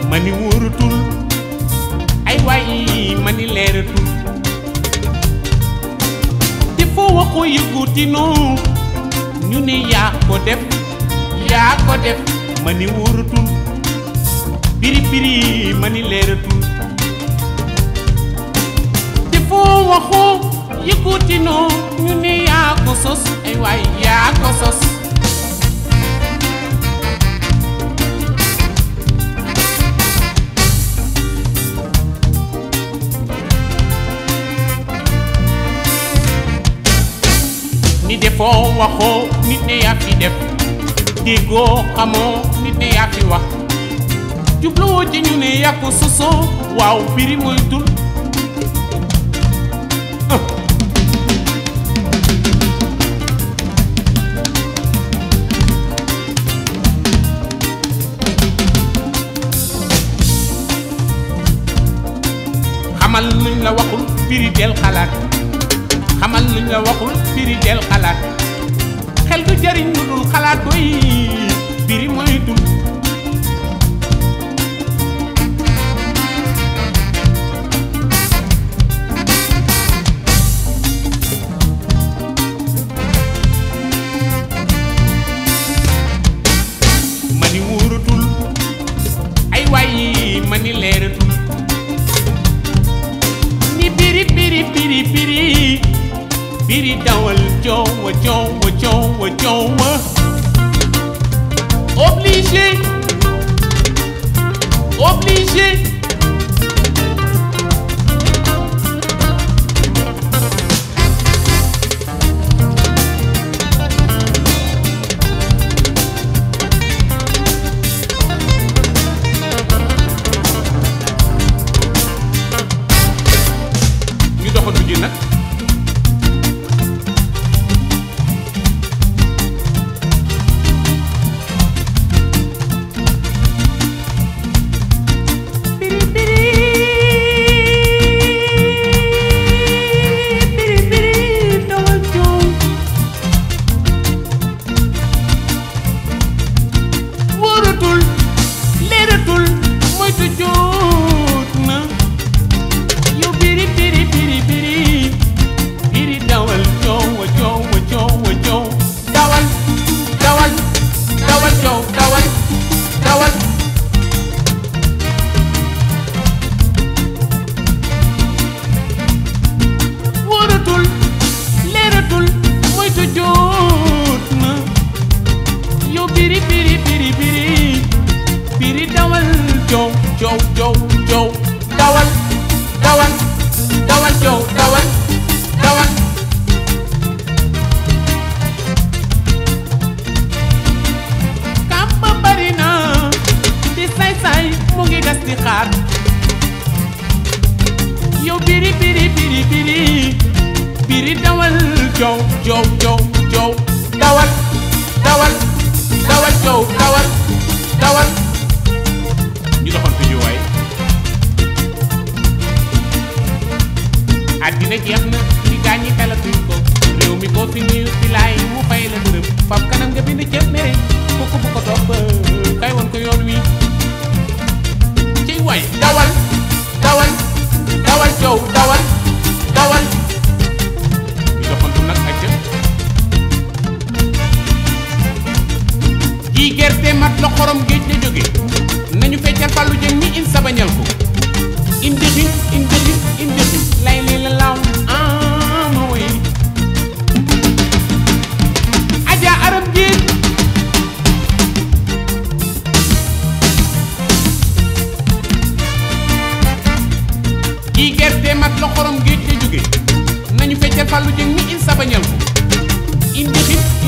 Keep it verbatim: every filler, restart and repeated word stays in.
mani wóorutul ay waay mani leeratul te foo waxoo yëguti noo ñu ne yaa ko def yaa ko def mani wóorutul biri biri mani leeratul te foo waxoo yëguti noo ñu ne yaa ko sos ay waay yaa ko sos ni defoo waxoo nit ne yaa fi def déggoo xamoo nit ne yaa fi wax jubluwoo ci ñu ne yaa ko sosoo waaw biri mooy tul xamal luñ la waxul biri del xalaat xamal luñ la waxul biri del xalaat xel du jariñ lu dul xalaat doy biri mooy dul mani wóoratul ay waay mani leeratul ni biri biri biri biri biri dawal joowa joowa joowa joowa obligé obligé ñu doxantu ji nag jow jow jow jow dawal dawal dawal jow dawal dawal kamba bari na di say say mu ngi gas di xaar yow biri biri biri biri biri dawal jow jow jow jow dawal dawal dawal jow dawal dawal ñu doxantu ji waay àddina jeex na li gaañ ñi talatuñ ko réew mi boo fi nuyu fi laay mu fay la dërëm fab kanam nga bind ceeb mere kooku bu ko topp kay woon ko yoon wi ciy waay dawal dawal dawal jow dawal dawal ñu doxantu nag acca ji gerte mat la xorom géej la jóge nañu feccal Fallou Dieng ni in sabañal ko indi xin indi xin indi xin lay li la law ah mooy aja aram géej ji gerte mat la xorom géej la jóge nañu feccal Fallou Dieng ni in sabañal ko indi xin